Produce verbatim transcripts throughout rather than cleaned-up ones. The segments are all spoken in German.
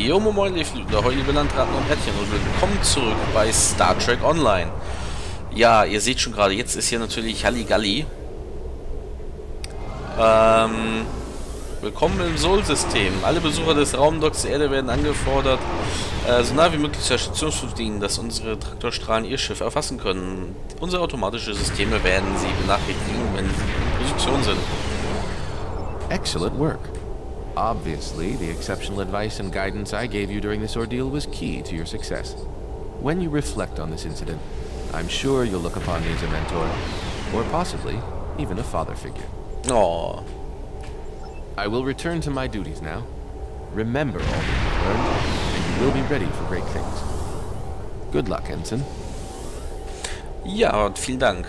Jo, moin, liebe Flügler, heute liebe Landratten und Äffchen und willkommen zurück bei Star Trek Online. Ja, ihr seht schon gerade, jetzt ist hier natürlich Halligalli. Ähm, willkommen im Sol-System. Alle Besucher des Raumdocks Erde werden angefordert, äh, so nah wie möglich zur Stationsflug dienen, dass unsere Traktorstrahlen ihr Schiff erfassen können. Unsere automatischen Systeme werden sie benachrichtigen, wenn sie in Position sind. Excellent work. Obviously, the exceptional advice and guidance I gave you during this ordeal was key to your success. When you reflect on this incident, I'm sure you'll look upon me as a mentor, or possibly even a father figure. Oh. I will return to my duties now. Remember all that you've learned, and you will be ready for great things. Good luck, Ensign. Ja, vielen Dank.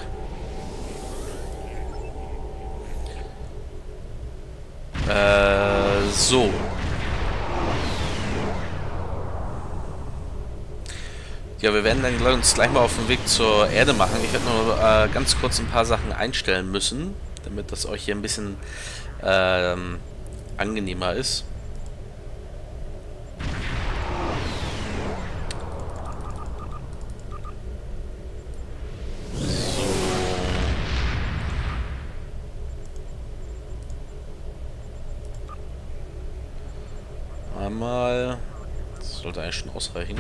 Äh, so. Ja, wir werden dann uns gleich mal auf den Weg zur Erde machen. Ich werde nur äh, ganz kurz ein paar Sachen einstellen müssen, damit das euch hier ein bisschen ähm, angenehmer ist. Einmal. Das sollte eigentlich schon ausreichen.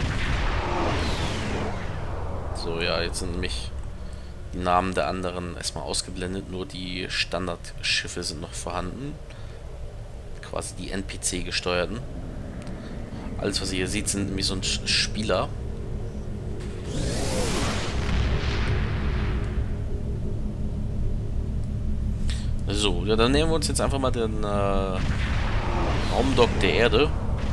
So, ja, jetzt sind nämlich die Namen der anderen erstmal ausgeblendet. Nur die Standardschiffe sind noch vorhanden. Quasi die N P C-gesteuerten. Alles, was ihr hier seht, sind nämlich so ein Spieler. So, ja, dann nehmen wir uns jetzt einfach mal den äh, Raumdock der Erde.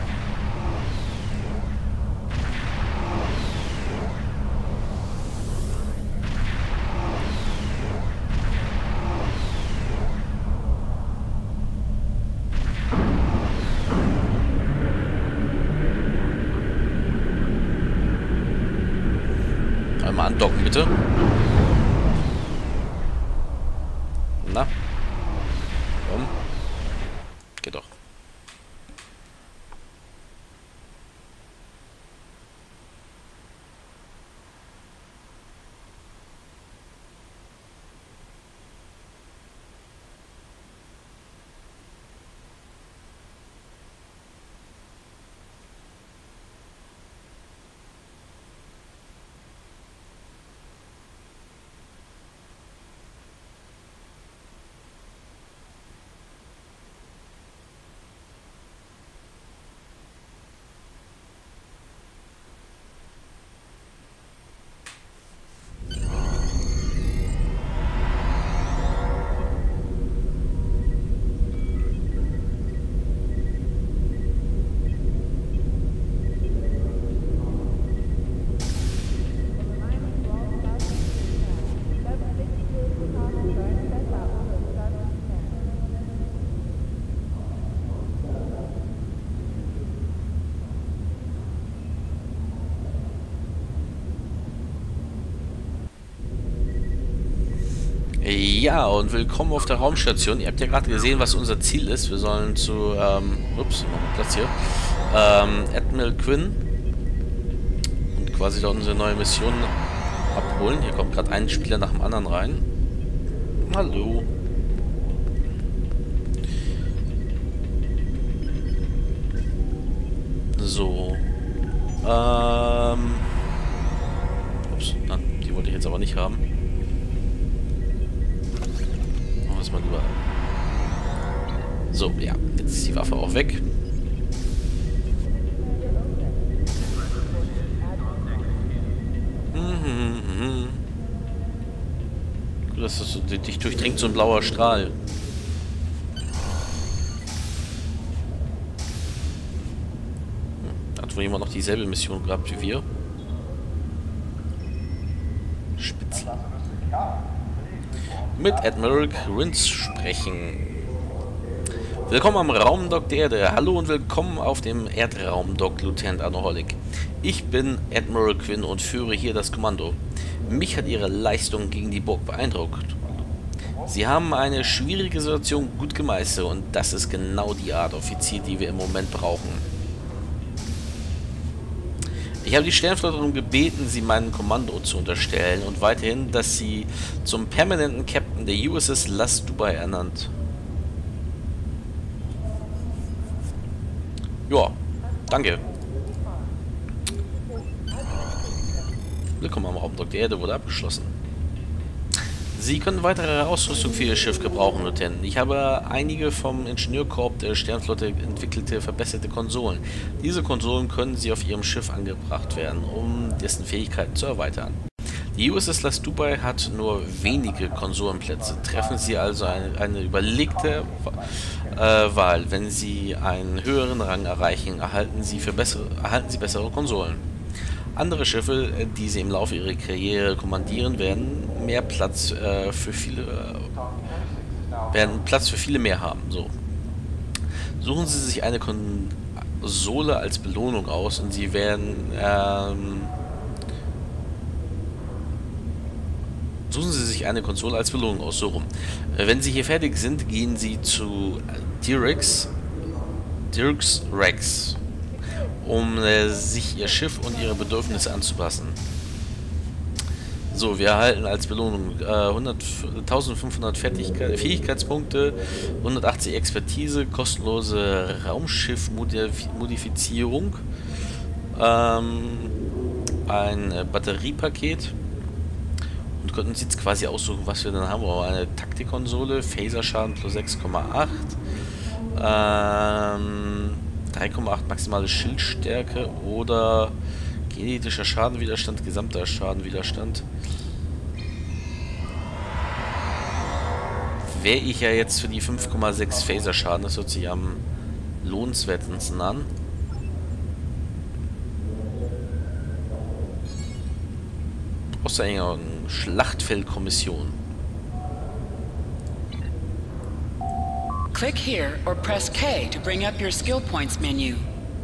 Einmal andocken, bitte. Na? Komm. Geht doch. Ja, und willkommen auf der Raumstation. Ihr habt ja gerade gesehen, was unser Ziel ist. Wir sollen zu, ähm, ups, noch Platz hier, ähm, Admiral Quinn und quasi da unsere neue Mission abholen. Hier kommt gerade ein Spieler nach dem anderen rein. Hallo. So. Ähm. Ups, na, die wollte ich jetzt aber nicht haben. Mal lieber. So, ja, jetzt ist die Waffe auch weg. Mhm, Gut, das ist so, dich durchdringt so ein blauer Strahl. Hm, hat wohl jemand noch dieselbe Mission gehabt wie wir? Spitze. Mit Admiral Quinn sprechen. Willkommen am Raumdock der Erde. Hallo und willkommen auf dem Erdraumdock, Lieutenant Anoholik. Ich bin Admiral Quinn und führe hier das Kommando. Mich hat Ihre Leistung gegen die Burg beeindruckt. Sie haben eine schwierige Situation gut gemeistert und das ist genau die Art Offizier, die wir im Moment brauchen. Ich habe die Sternflotte darum gebeten, sie meinem Kommando zu unterstellen und weiterhin, dass sie zum permanenten Captain der U S S Las Dubai ernannt. Ja, danke. Willkommen am Raumdock der Erde wurde abgeschlossen. Sie können weitere Ausrüstung für Ihr Schiff gebrauchen, Lieutenant. Ich habe einige vom Ingenieurkorps der Sternflotte entwickelte, verbesserte Konsolen. Diese Konsolen können Sie auf Ihrem Schiff angebracht werden, um dessen Fähigkeiten zu erweitern. Die U S S Las Dubai hat nur wenige Konsolenplätze. Treffen Sie also eine, eine überlegte äh, Wahl. Wenn Sie einen höheren Rang erreichen, erhalten Sie, für bessere, erhalten Sie bessere Konsolen. Andere Schiffe, die Sie im Laufe Ihrer Karriere kommandieren, werden mehr Platz äh, für viele äh, werden Platz für viele mehr haben. So. Suchen Sie sich eine Konsole als Belohnung aus und Sie werden ähm, Suchen Sie sich eine Konsole als Belohnung aus, so rum. Äh, wenn Sie hier fertig sind, gehen Sie zu Dirks Dirks Rex, um äh, sich Ihr Schiff und Ihre Bedürfnisse anzupassen. So, wir erhalten als Belohnung äh, eintausendfünfhundert Fertigkeit, Fähigkeitspunkte, hundertachtzig Expertise, kostenlose Raumschiff-Modifizierung, ähm, ein Batteriepaket und könnten uns jetzt quasi aussuchen, was wir dann haben. Wir haben eine Taktikkonsole, Phaserschaden plus sechs Komma acht, ähm, drei Komma acht maximale Schildstärke oder genetischer Schadenwiderstand, gesamter Schadenwiderstand. Wäre ich ja jetzt für die fünf Komma sechs Phaserschaden, das hört sich am lohnenswertesten an. Außer eine Schlachtfeldkommission. Click here or press K to bring up your skill points menu.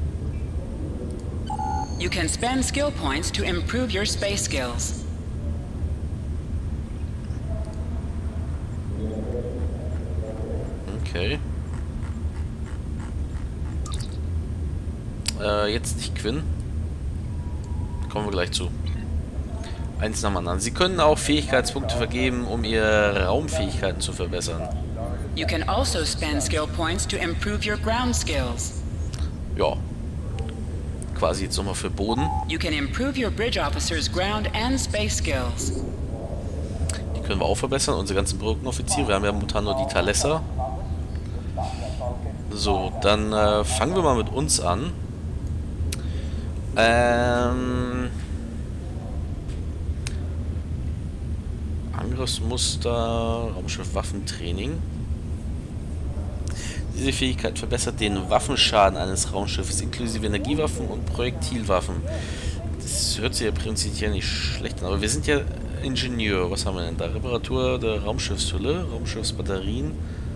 You can spend skill points to improve your space skills. Okay. Äh, jetzt nicht Quinn. Kommen wir gleich zu. Eins nach dem anderen. Sie können auch Fähigkeitspunkte vergeben, um Ihre Raumfähigkeiten zu verbessern. You can also spend skill points to improve your ground skills. Ja. Quasi jetzt nochmal für Boden. You can improve your bridge officers' ground and space skills. Die können wir auch verbessern, unsere ganzen Brückenoffiziere. Wir haben ja momentan nur die Thalesser. So, dann äh, fangen wir mal mit uns an. Ähm... Angriffsmuster, Raumschiff Waffentraining. Diese Fähigkeit verbessert den Waffenschaden eines Raumschiffes inklusive Energiewaffen und Projektilwaffen. Das hört sich ja prinzipiell nicht schlecht an, aber wir sind ja Ingenieur. Was haben wir denn da? Reparatur der Raumschiffshülle, Raumschiffsbatterien.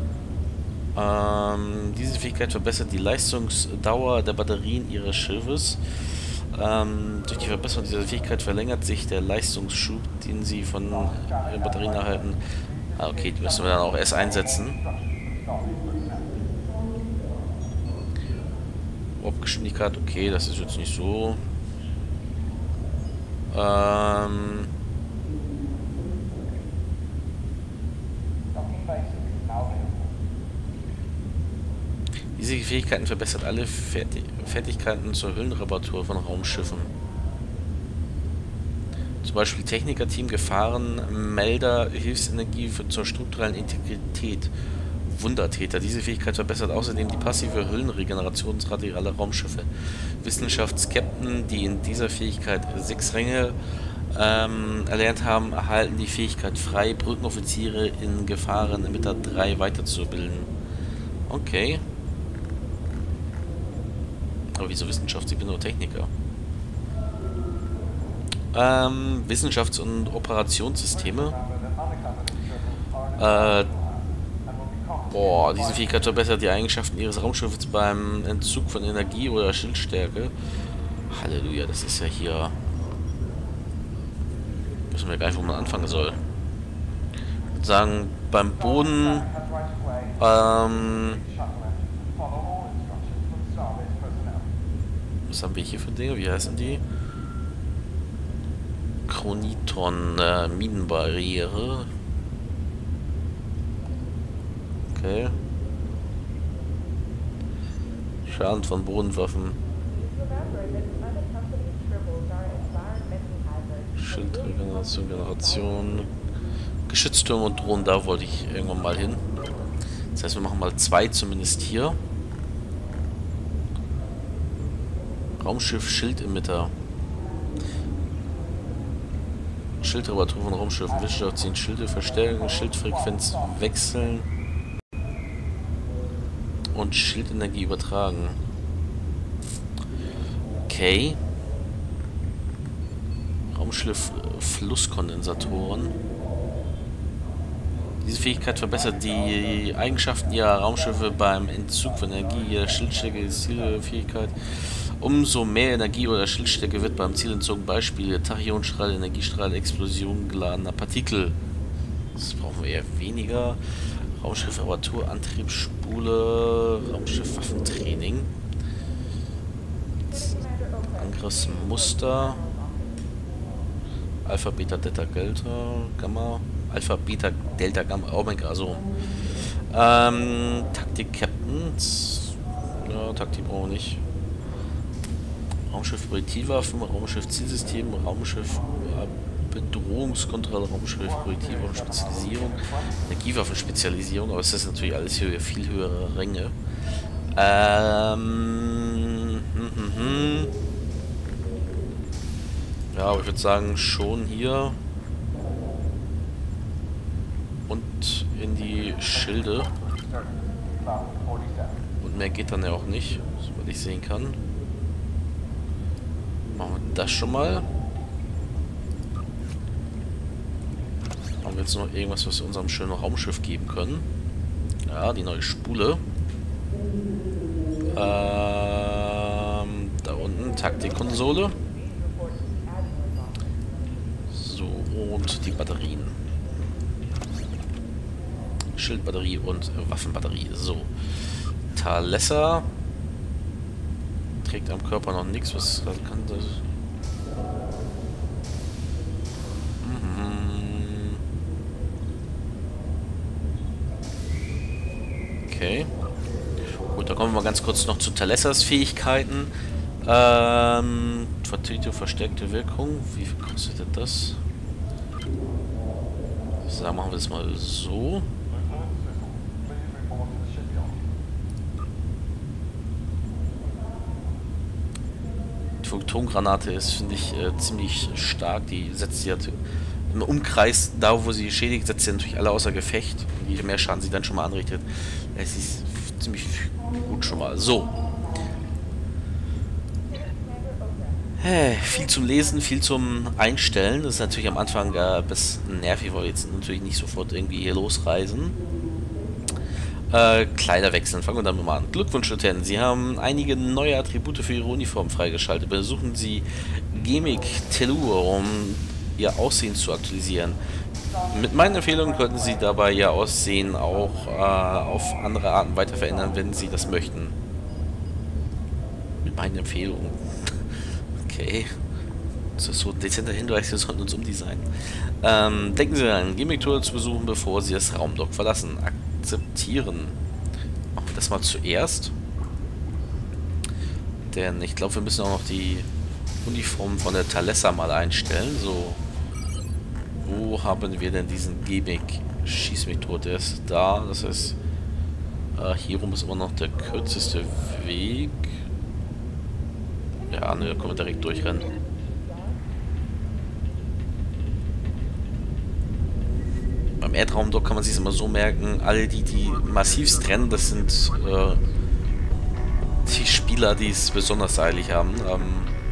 Ähm, diese Fähigkeit verbessert die Leistungsdauer der Batterien Ihres Schiffes. Ähm, durch die Verbesserung dieser Fähigkeit verlängert sich der Leistungsschub, den Sie von Ihren Batterien erhalten. Ah, okay, die müssen wir dann auch erst einsetzen. Warpgeschwindigkeit, okay, das ist jetzt nicht so. Ähm... Diese Fähigkeiten verbessert alle Fertig Fertigkeiten zur Hüllenreparatur von Raumschiffen. Zum Beispiel Technikerteam, Gefahrenmelder, Hilfsenergie für, zur strukturellen Integrität. Wundertäter. Diese Fähigkeit verbessert außerdem die passive Hüllenregenerationsrate aller Raumschiffe. Wissenschaftskapten, die in dieser Fähigkeit sechs Ränge ähm, erlernt haben, erhalten die Fähigkeit frei, Brückenoffiziere in Gefahren mit der drei weiterzubilden. Okay. Aber wieso Wissenschaft? Ich bin nur Techniker. Ähm, Wissenschafts- und Operationssysteme. Äh, boah, diese Fähigkeit verbessert die Eigenschaften Ihres Raumschiffes beim Entzug von Energie oder Schildstärke. Halleluja, das ist ja hier... Wissen wir gar nicht, wo man anfangen soll. Ich würde sagen, beim Boden... Ähm... Was haben wir hier für Dinge? Wie heißen die? Troniton äh, Minenbarriere. Okay. Schaden von Bodenwaffen. Schildregeneration, Generation. Geschütztürme und Drohnen, da wollte ich irgendwann mal hin. Das heißt, wir machen mal zwei zumindest hier. Raumschiff Schildemitter. Schildreparatur von Raumschiffen. Wissenschaft ziehen Schilde verstärken, Schildfrequenz wechseln und Schildenergie übertragen. Okay. Raumschiff Flusskondensatoren. Diese Fähigkeit verbessert die Eigenschaften ihrer Raumschiffe beim Entzug von Energie. Ihre Schildstärke ist Zielfähigkeit. Umso mehr Energie oder Schildstärke wird beim Ziel entzogen. Beispiele: Tachyonstrahl, Energiestrahl, Explosion geladener Partikel. Das brauchen wir eher weniger. Raumschiff Reparatur, Antriebsspule, Raumschiff Waffentraining. Angriffsmuster. Alpha, Beta, Delta, Delta, Gamma. Alpha, Beta, Delta, Gamma. Oh mein Gott, also. Ähm, Taktik Captains. Ja, Taktik brauchen wir nicht. Raumschiff Projektilwaffen, Raumschiff Zielsystem, Raumschiff äh, Bedrohungskontrolle, Raumschiff Projektilwaffen Spezialisierung, Energiewaffen Spezialisierung, aber es ist natürlich alles hier viel höhere Ränge. Ähm, hm, hm, hm. Ja, aber ich würde sagen, schon hier und in die Schilde. Und mehr geht dann ja auch nicht, soweit ich sehen kann. Machen wir das schon mal. Haben wir jetzt noch irgendwas, was wir unserem schönen Raumschiff geben können? Ja, die neue Spule. Ähm, da unten Taktikkonsole. So, und die Batterien. Schildbatterie und Waffenbatterie. So. Talessa. Trägt am Körper noch nichts. Was kann das? Mhm. Okay. Gut, da kommen wir mal ganz kurz noch zu Talessas Fähigkeiten. Ähm, Vertretung, verstärkte Wirkung. Wie viel kostet das? So, machen wir das mal so. Die Photongranate ist, finde ich, äh, ziemlich stark. Die setzt sie halt im Umkreis, da wo sie schädigt, setzt sie natürlich alle außer Gefecht. Und je mehr Schaden sie dann schon mal anrichtet, es ist ziemlich gut schon mal. So. Hey, viel zum Lesen, viel zum Einstellen. Das ist natürlich am Anfang äh, ein bisschen nervig, weil wir jetzt natürlich nicht sofort irgendwie hier losreisen. Äh, Kleider wechseln. Fangen wir damit mal an. Glückwunsch, Lieutenant. Sie haben einige neue Attribute für Ihre Uniform freigeschaltet. Besuchen Sie Gimmick Telur, um Ihr Aussehen zu aktualisieren. Mit meinen Empfehlungen könnten Sie dabei Ihr Aussehen auch äh, auf andere Arten weiter verändern, wenn Sie das möchten. Mit meinen Empfehlungen. Okay. Das ist so ein dezenter Hinweis, wir sollten uns umdesignen. Ähm, denken Sie an, Gimmick-Tour zu besuchen, bevor Sie das Raumdock verlassen. Akzeptieren. Machen wir das mal zuerst. Denn ich glaube, wir müssen auch noch die Uniform von der Talessa mal einstellen. So. Wo haben wir denn diesen Gimmick? Schieß mich tot, der ist da. Das heißt, äh, hier rum ist immer noch der kürzeste Weg. Ja, ne, da können wir direkt durchrennen. Beim Erdraumdock kann man sich immer so merken, alle die, die massivst rennen, das sind äh, die Spieler, die es besonders eilig haben. Ähm,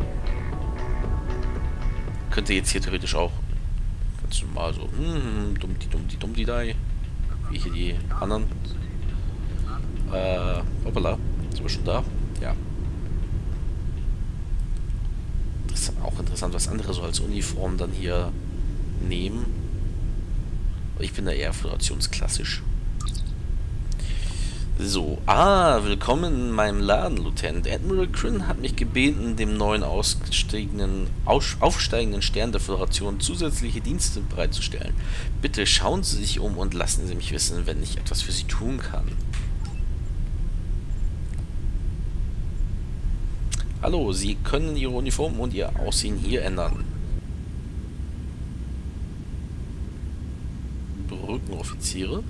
könnte jetzt hier theoretisch auch ganz normal so, hm, dumm die dumm die dumm die da, wie hier die anderen. Äh, hoppala, sind wir schon da? Ja. Auch interessant, was andere so als Uniform dann hier nehmen. Ich bin da eher föderationsklassisch. So, ah, willkommen in meinem Laden, Lieutenant. Admiral Quinn hat mich gebeten, dem neuen ausgestiegenen, aus, aufsteigenden Stern der Föderation zusätzliche Dienste bereitzustellen. Bitte schauen Sie sich um und lassen Sie mich wissen, wenn ich etwas für Sie tun kann. Hallo, Sie können Ihre Uniform und Ihr Aussehen hier ändern. Brückenoffiziere.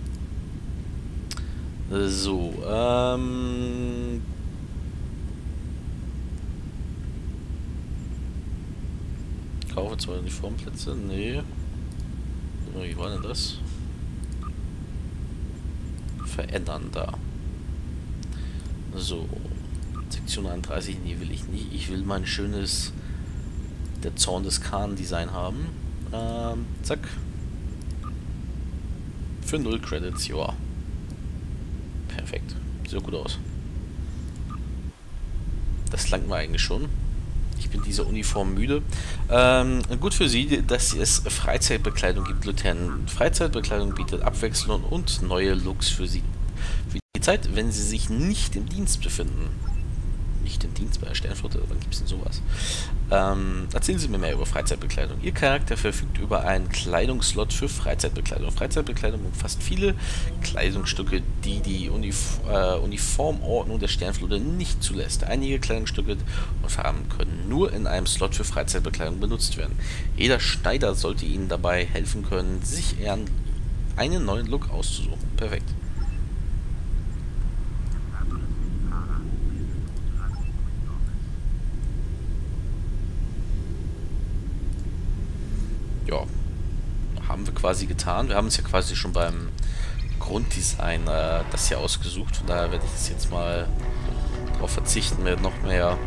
So, ähm... kaufe zwei Uniformplätze? Nee. Wie war denn das? Verändern da. So. Sektion einunddreißig, nee, will ich nicht. Ich will mein schönes der Zorn des Khan Design haben. Ähm, zack. Für null Credits, ja. Perfekt. Sieht gut aus. Das langt mir eigentlich schon. Ich bin dieser Uniform müde. Ähm, gut für Sie, dass es Freizeitbekleidung gibt, Lieutenant. Freizeitbekleidung bietet Abwechslung und neue Looks für Sie. Für die Zeit, wenn Sie sich nicht im Dienst befinden. Nicht im Dienst bei der Sternflotte, wann gibt es denn sowas? Ähm, erzählen Sie mir mehr über Freizeitbekleidung. Ihr Charakter verfügt über einen Kleidungsslot für Freizeitbekleidung. Freizeitbekleidung umfasst viele Kleidungsstücke, die die Unif äh, Uniformordnung der Sternflotte nicht zulässt. Einige Kleidungsstücke und Farben können nur in einem Slot für Freizeitbekleidung benutzt werden. Jeder Schneider sollte Ihnen dabei helfen können, sich einen neuen Look auszusuchen. Perfekt. Ja, haben wir quasi getan. Wir haben uns ja quasi schon beim Grunddesign äh, das hier ausgesucht. Von daher werde ich das jetzt mal darauf verzichten, mir noch mehr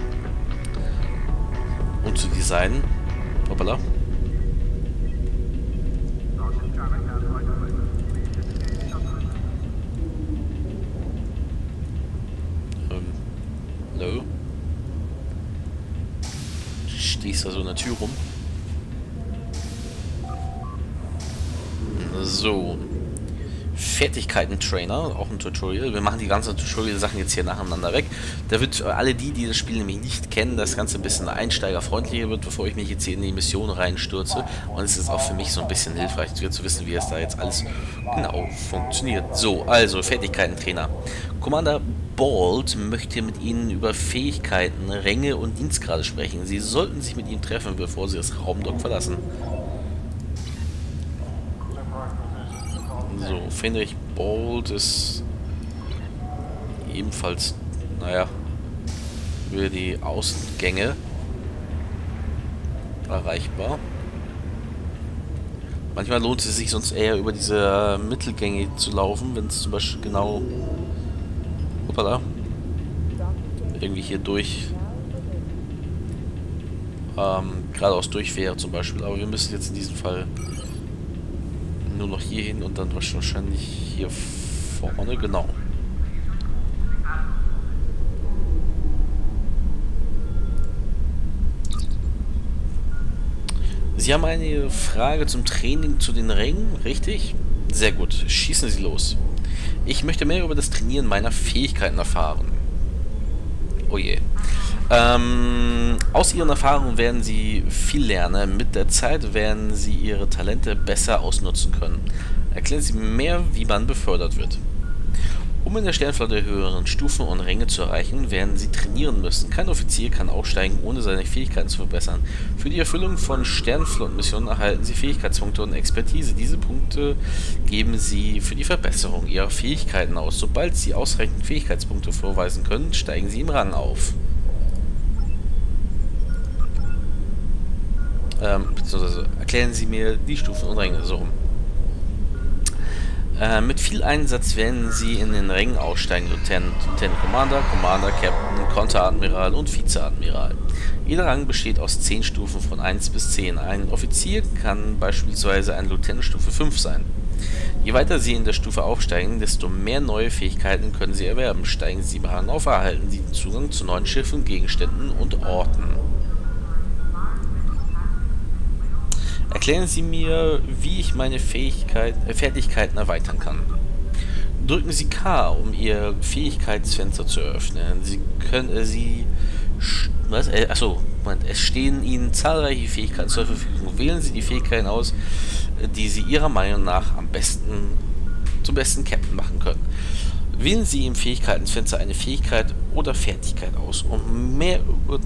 umzudesignen. Hoppala. Ähm, hallo? Stehst da so in der Tür rum? So, Fertigkeiten-Trainer, auch ein Tutorial. Wir machen die ganzen Tutorial-Sachen jetzt hier nacheinander weg. Da wird alle die, die das Spiel nämlich nicht kennen, das Ganze ein bisschen einsteigerfreundlicher wird, bevor ich mich jetzt hier in die Mission reinstürze. Und es ist auch für mich so ein bisschen hilfreich zu wissen, wie es da jetzt alles genau funktioniert. So, also Fertigkeiten-Trainer. Commander Bald möchte mit Ihnen über Fähigkeiten, Ränge und Dienstgrade sprechen. Sie sollten sich mit ihm treffen, bevor Sie das Raumdock verlassen. So, Fenrich Bald ist ebenfalls, naja, über die Außengänge erreichbar. Manchmal lohnt es sich sonst eher über diese Mittelgänge zu laufen, wenn es zum Beispiel genau, hoppala, irgendwie hier durch, ähm, geradeaus durch wäre zum Beispiel. Aber wir müssen jetzt in diesem Fall nur noch hier hin und dann wahrscheinlich hier vorne, genau. Sie haben eine Frage zum Training zu den Rängen, richtig? Sehr gut, schießen Sie los. Ich möchte mehr über das Trainieren meiner Fähigkeiten erfahren. Oh je. Ähm, aus Ihren Erfahrungen werden Sie viel lernen. Mit der Zeit werden Sie Ihre Talente besser ausnutzen können. Erklären Sie mehr, wie man befördert wird. Um in der Sternflotte höheren Stufen und Ränge zu erreichen, werden Sie trainieren müssen. Kein Offizier kann aufsteigen, ohne seine Fähigkeiten zu verbessern. Für die Erfüllung von Sternflottenmissionen erhalten Sie Fähigkeitspunkte und Expertise. Diese Punkte geben Sie für die Verbesserung Ihrer Fähigkeiten aus. Sobald Sie ausreichend Fähigkeitspunkte vorweisen können, steigen Sie im Rang auf. Ähm, beziehungsweise erklären Sie mir die Stufen und Ränge, so rum. Äh, mit viel Einsatz werden Sie in den Rängen aussteigen, Lieutenant, Lieutenant Commander, Commander, Captain, Konteradmiral und Vizeadmiral. Jeder Rang besteht aus zehn Stufen von eins bis zehn. Ein Offizier kann beispielsweise ein Lieutenant Stufe fünf sein. Je weiter Sie in der Stufe aufsteigen, desto mehr neue Fähigkeiten können Sie erwerben. Steigen Sie im Rang auf, erhalten Sie Zugang zu neuen Schiffen, Gegenständen und Orten. Erklären Sie mir, wie ich meine Fähigkeit, äh, Fertigkeiten erweitern kann. Drücken Sie K, um Ihr Fähigkeitsfenster zu öffnen. Sie können, äh, Sie, was? Äh, achso, Moment, es stehen Ihnen zahlreiche Fähigkeiten zur Verfügung. Wählen Sie die Fähigkeiten aus, die Sie Ihrer Meinung nach am besten, zum besten Captain machen können. Wählen Sie im Fähigkeitenfenster eine Fähigkeit oder Fertigkeit aus, um mehr über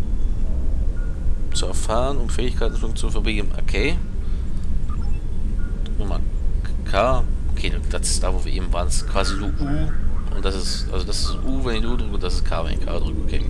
zu erfahren, um Fähigkeiten zu verbiegen. Okay. Nummer K. Okay, das ist da, wo wir eben waren. Das ist quasi nur U. Und das ist, also das ist U, wenn ich U drücke, und das ist K, wenn ich K drücke. Okay.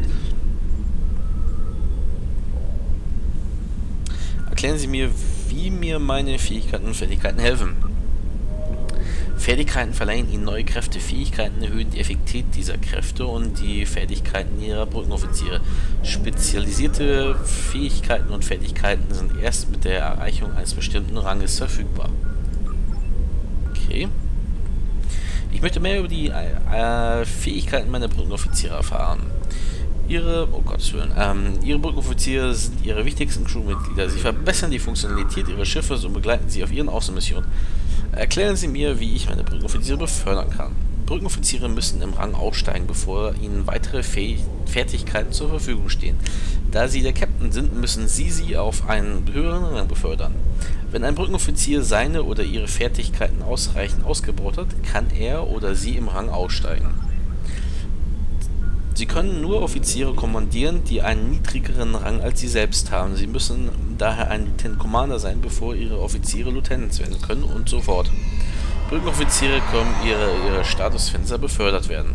Erklären Sie mir, wie mir meine Fähigkeiten und Fertigkeiten helfen. Fertigkeiten verleihen Ihnen neue Kräfte. Fähigkeiten erhöhen die Effektivität dieser Kräfte und die Fertigkeiten Ihrer Brückenoffiziere. Spezialisierte Fähigkeiten und Fertigkeiten sind erst mit der Erreichung eines bestimmten Ranges verfügbar. Okay. Ich möchte mehr über die äh, Fähigkeiten meiner Brückenoffiziere erfahren. Ihre, oh Gottes Willen, ähm, Ihre Brückenoffiziere sind Ihre wichtigsten Crewmitglieder. Sie verbessern die Funktionalität Ihres Schiffes und begleiten Sie auf Ihren Außenmissionen. Erklären Sie mir, wie ich meine Brückenoffiziere befördern kann. Brückenoffiziere müssen im Rang aufsteigen, bevor ihnen weitere Fäh Fertigkeiten zur Verfügung stehen. Da sie der Captain sind, müssen Sie sie auf einen höheren Rang befördern. Wenn ein Brückenoffizier seine oder ihre Fertigkeiten ausreichend ausgebaut hat, kann er oder sie im Rang aufsteigen. Sie können nur Offiziere kommandieren, die einen niedrigeren Rang als sie selbst haben. Sie müssen daher ein Lieutenant Commander sein, bevor ihre Offiziere Lieutenants werden können und so fort. Brückenoffiziere können ihre, ihre Statusfenster befördert werden.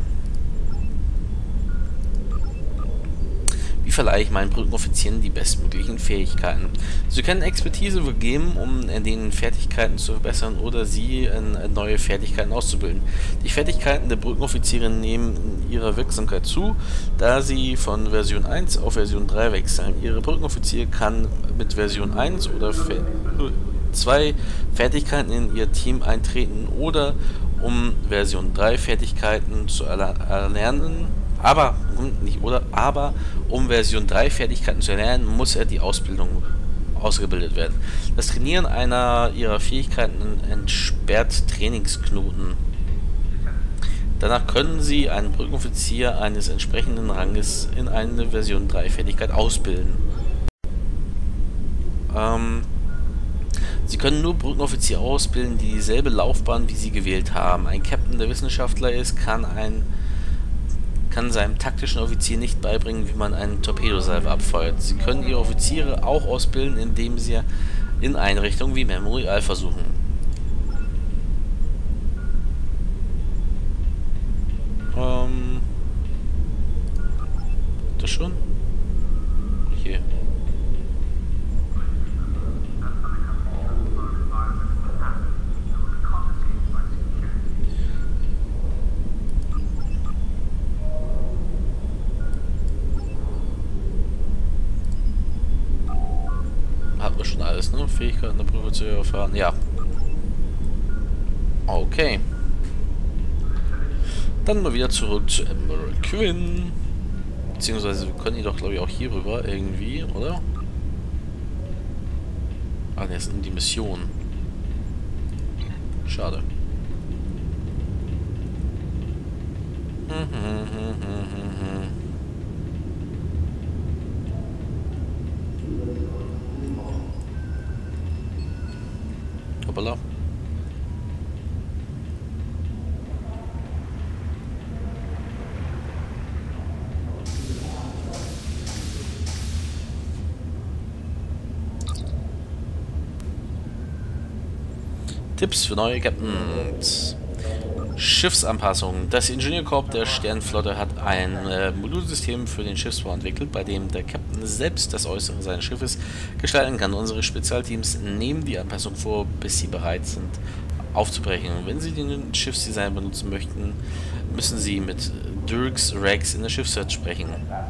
Wie verleihe ich meinen Brückenoffizieren die bestmöglichen Fähigkeiten? Sie können Expertise vergeben, um in den Fertigkeiten zu verbessern oder sie in neue Fertigkeiten auszubilden. Die Fertigkeiten der Brückenoffiziere nehmen ihre Wirksamkeit zu, da sie von Version eins auf Version drei wechseln. Ihre Brückenoffizier kann mit Version eins oder zwei Fertigkeiten in ihr Team eintreten oder um Version drei Fertigkeiten zu erlernen. Aber, nicht oder, aber um Version drei Fertigkeiten zu erlernen, muss er die Ausbildung ausgebildet werden. Das Trainieren einer ihrer Fähigkeiten entsperrt Trainingsknoten. Danach können Sie einen Brückenoffizier eines entsprechenden Ranges in eine Version drei Fertigkeit ausbilden. Ähm, Sie können nur Brückenoffizier ausbilden, die dieselbe Laufbahn wie Sie gewählt haben. Ein Captain, der Wissenschaftler ist, kann ein kann seinem taktischen Offizier nicht beibringen, wie man einen Torpedosalve abfeuert. Sie können ihre Offiziere auch ausbilden, indem sie in Einrichtungen wie Memory Alpha suchen. Ähm. Das schon? Hier. Hat man schon alles, ne? Fähigkeiten der Prüfer zu erfahren. Ja. Okay. Dann mal wieder zurück zu Admiral Quinn. Beziehungsweise wir können ihn doch, glaube ich, auch hier rüber irgendwie, oder? Ah, ne, ist in die Mission. Schade. Hm, hm, hm, hm, hm, hm. Hoppala. Tipps für neue Captains. Schiffsanpassung. Das Ingenieurkorps der Sternenflotte hat ein äh, Modulsystem für den Schiffsbau entwickelt, bei dem der Captain selbst das Äußere seines Schiffes gestalten kann. Unsere Spezialteams nehmen die Anpassung vor, bis sie bereit sind aufzubrechen. Wenn sie den Schiffsdesign benutzen möchten, müssen sie mit Dirks Rex in der Schiffswerft sprechen.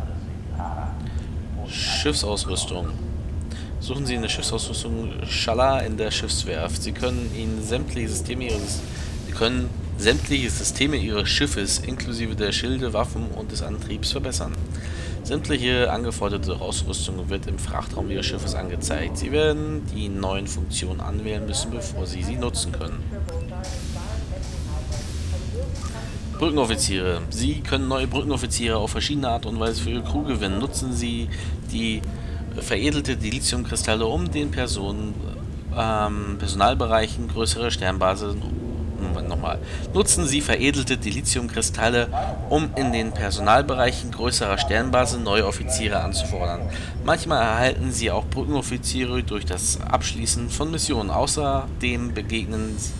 Schiffsausrüstung. Suchen Sie in der Schiffsausrüstung Schala in der Schiffswerft. Sie können Ihnen sämtliche Systeme Ihres Sie können sämtliche Systeme Ihres Schiffes inklusive der Schilde, Waffen und des Antriebs verbessern. Sämtliche angeforderte Ausrüstung wird im Frachtraum Ihres Schiffes angezeigt. Sie werden die neuen Funktionen anwählen müssen, bevor Sie sie nutzen können. Brückenoffiziere. Sie können neue Brückenoffiziere auf verschiedene Art und Weise für Ihre Crew gewinnen. Nutzen Sie die veredelte Dilithiumkristalle, um den Personen, ähm, Personalbereichen größere Sternbasen nochmal. Nutzen Sie veredelte Dilithiumkristalle, um in den Personalbereichen größerer Sternbasen neue Offiziere anzufordern. Manchmal erhalten Sie auch Brückenoffiziere durch das Abschließen von Missionen. Außerdem begegnen Sie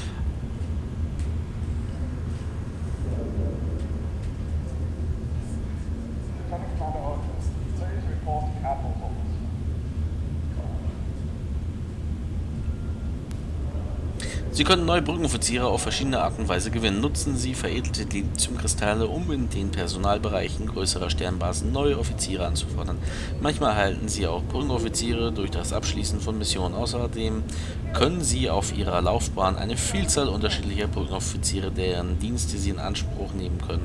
Sie können neue Brückenoffiziere auf verschiedene Art und Weise gewinnen. Nutzen Sie veredelte Dilithiumkristalle, um in den Personalbereichen größerer Sternbasen neue Offiziere anzufordern. Manchmal erhalten Sie auch Brückenoffiziere durch das Abschließen von Missionen. Außerdem können Sie auf Ihrer Laufbahn eine Vielzahl unterschiedlicher Brückenoffiziere, deren Dienste Sie in Anspruch nehmen können.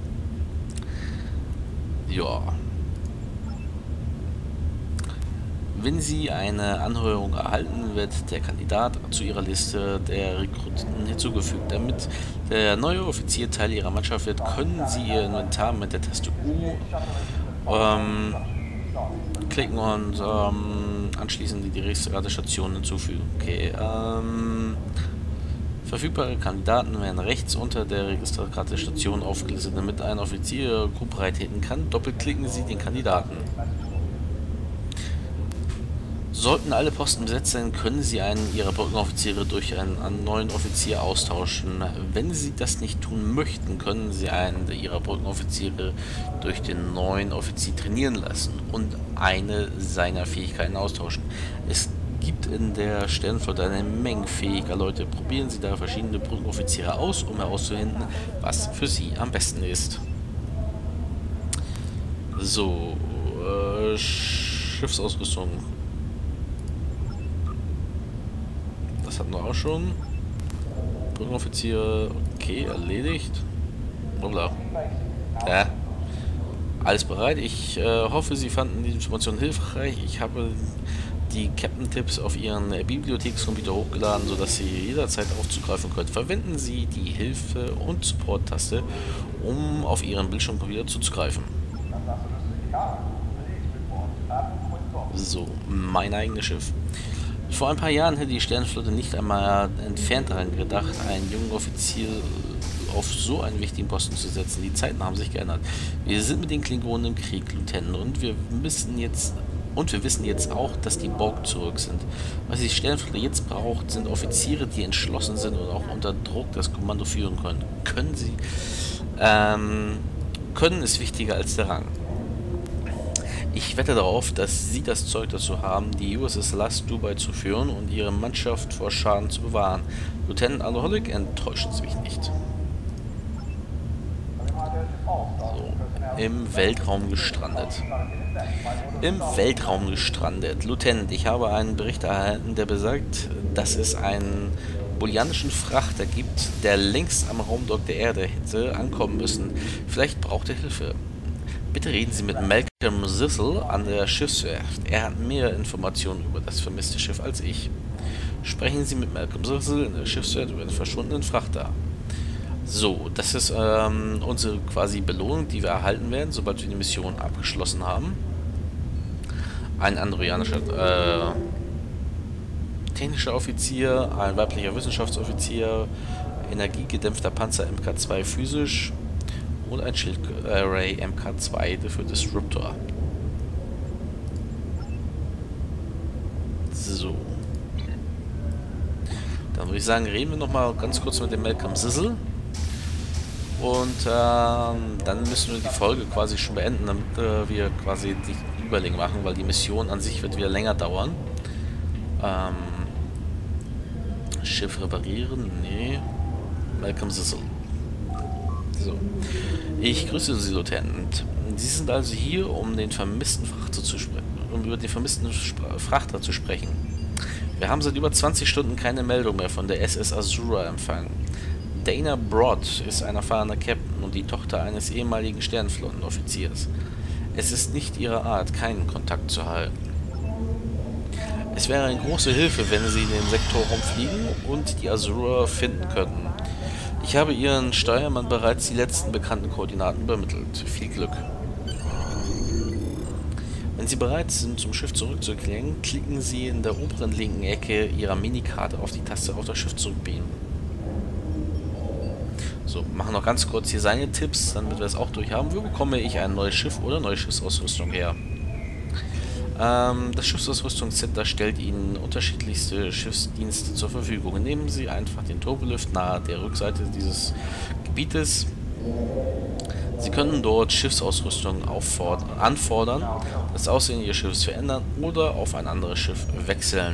Ja. Wenn Sie eine Anhörung erhalten, wird der Kandidat zu Ihrer Liste der Rekruten hinzugefügt. Damit der neue Offizier Teil Ihrer Mannschaft wird, können Sie Ihr Inventar mit der Taste U ähm, klicken und ähm, anschließend die registrierte Station hinzufügen. Okay, ähm, verfügbare Kandidaten werden rechts unter der registrierte Station aufgelistet. Damit ein Offizier Ihre Crew bereithalten kann, doppelklicken Sie den Kandidaten. Sollten alle Posten besetzt sein, können Sie einen Ihrer Brückenoffiziere durch einen, einen neuen Offizier austauschen. Wenn Sie das nicht tun möchten, können Sie einen Ihrer Brückenoffiziere durch den neuen Offizier trainieren lassen und eine seiner Fähigkeiten austauschen. Es gibt in der Sternenflotte eine Menge fähiger Leute. Probieren Sie da verschiedene Brückenoffiziere aus, um herauszufinden, was für Sie am besten ist. So, äh, Schiffsausrüstung. Das hatten wir auch schon. Brückenoffizier, okay, erledigt. Hoppla. Ja. Alles bereit. Ich äh, hoffe, Sie fanden die Information hilfreich. Ich habe die Captain-Tipps auf Ihren äh, Bibliothekscomputer hochgeladen, sodass Sie jederzeit aufzugreifen können. Verwenden Sie die Hilfe- und Support-Taste, um auf Ihren Bildschirmcomputer zuzugreifen. So, mein eigenes Schiff. Vor ein paar Jahren hätte die Sternenflotte nicht einmal entfernt daran gedacht, einen jungen Offizier auf so einen wichtigen Posten zu setzen. Die Zeiten haben sich geändert. Wir sind mit den Klingonen im Krieg, Lieutenant, und wir müssen jetzt und wir wissen jetzt auch, dass die Borg zurück sind. Was die Sternenflotte jetzt braucht, sind Offiziere, die entschlossen sind und auch unter Druck das Kommando führen können. Können sie? Ähm, können ist wichtiger als der Rang. Ich wette darauf, dass Sie das Zeug dazu haben, die U S S Last Dubai zu führen und Ihre Mannschaft vor Schaden zu bewahren. Lieutenant Anoholic, enttäuschen Sie mich nicht. So, im Weltraum gestrandet. Im Weltraum gestrandet. Lieutenant, ich habe einen Bericht erhalten, der besagt, dass es einen bolianischen Frachter gibt, der längst am Raumdock der Erde hätte ankommen müssen. Vielleicht braucht er Hilfe. Bitte reden Sie mit Malcolm Zissel an der Schiffswerft. Er hat mehr Informationen über das vermisste Schiff als ich. Sprechen Sie mit Malcolm Zissel in der Schiffswerft über den verschwundenen Frachter. So, das ist ähm, unsere quasi Belohnung, die wir erhalten werden, sobald wir die Mission abgeschlossen haben. Ein androianischer äh, technischer Offizier, ein weiblicher Wissenschaftsoffizier, energiegedämpfter Panzer M K zwei physisch und ein Schildarray M K zwei für Disruptor. So. Dann würde ich sagen, reden wir nochmal ganz kurz mit dem Malcolm Zissel. Und ähm, dann müssen wir die Folge quasi schon beenden, damit äh, wir quasi die Überlänge machen, weil die Mission an sich wird wieder länger dauern. Ähm, Schiff reparieren? Nee. Malcolm Zissel. So. Ich grüße Sie, Lieutenant. Sie sind also hier, um den vermissten Frachter zu sprechen, um über den vermissten Spr Frachter zu sprechen. Wir haben seit über zwanzig Stunden keine Meldung mehr von der S S Azura empfangen. Dana Broad ist ein erfahrener Captain und die Tochter eines ehemaligen Sternenflottenoffiziers. Es ist nicht ihre Art, keinen Kontakt zu halten. Es wäre eine große Hilfe, wenn Sie in den Sektorraum fliegen und die Azura finden könnten. Ich habe Ihren Steuermann bereits die letzten bekannten Koordinaten übermittelt. Viel Glück. Wenn Sie bereit sind, zum Schiff zurückzukehren, klicken Sie in der oberen linken Ecke Ihrer Minikarte auf die Taste auf das Schiff zurückbeamen. So, machen noch ganz kurz hier seine Tipps, damit wir es auch durch haben. Wo bekomme ich ein neues Schiff oder neue Schiffsausrüstung her? Ähm, das Schiffsausrüstungscenter stellt Ihnen unterschiedlichste Schiffsdienste zur Verfügung. Nehmen Sie einfach den Turbolift nahe der Rückseite dieses Gebietes. Sie können dort Schiffsausrüstung anfordern, das Aussehen Ihres Schiffes verändern oder auf ein anderes Schiff wechseln.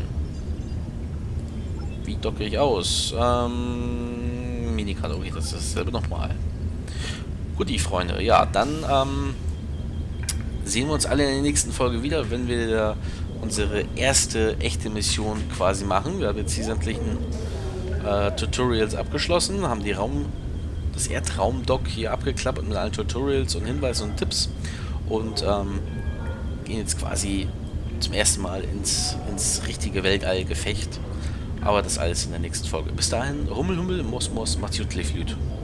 Wie docke ich aus? Ähm, Minikarte, okay, das ist dasselbe nochmal. Gut, die Freunde, ja, dann ähm, sehen wir uns alle in der nächsten Folge wieder, wenn wir unsere erste echte Mission quasi machen. Wir haben jetzt die sämtlichen äh, Tutorials abgeschlossen, haben die Raum, das Erdraumdock hier abgeklappert mit allen Tutorials und Hinweisen und Tipps und ähm, gehen jetzt quasi zum ersten Mal ins, ins richtige Weltallgefecht. Aber das alles in der nächsten Folge. Bis dahin, Rummel, Hummel, Mos, Mos, macht's gut, Leflüt.